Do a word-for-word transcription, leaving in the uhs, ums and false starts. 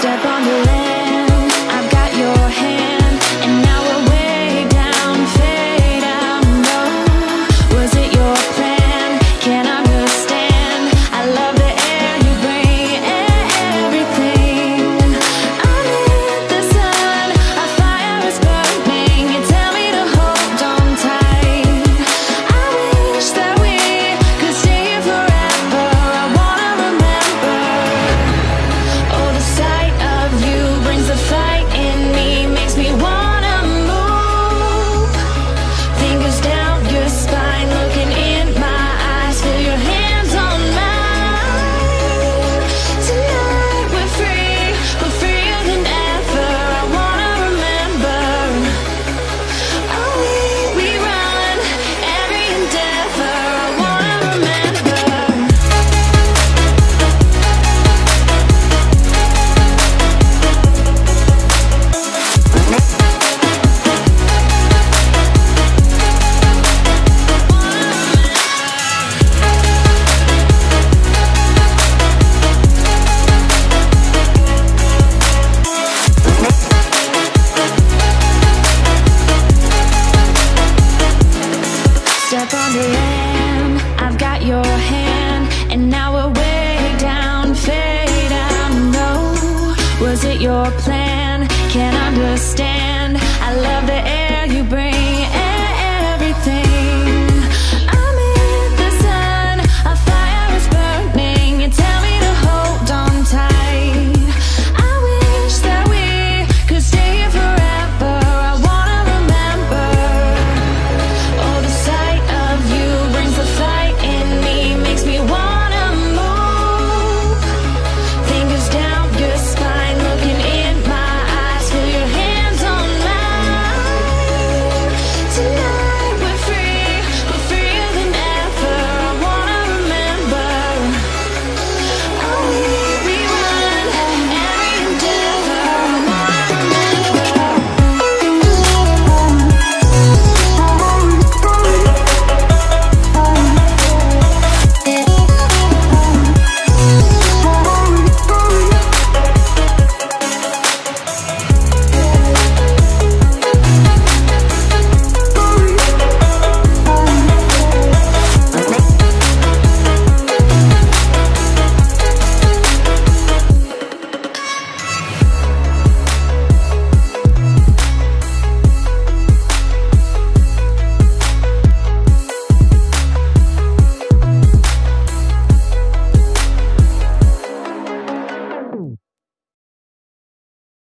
Step on the land, I've got your hand, and now we're way down, fade out, no. Was it your plan? Can't understand. I love the air you bring, everything. Under the sun, our fire is burning. You tell me to hold on tight. I wish that we could stay here forever. I wanna remember. Oh, the sight of you brings the fight in me, makes me wanna move. Fingers down your spine, looking in my eyes, feel your hands on mine. Tonight we're free, we're freer than ever. I wanna remember. Oh, we, we run every endeavor. I wanna remember. Step on the land, I've got your hand, and now we're way down, fade out, no. Was it your plan? Can't understand.